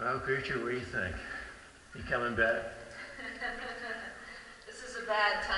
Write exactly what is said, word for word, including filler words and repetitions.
Well, creature, what do you think? You coming back? This is a bad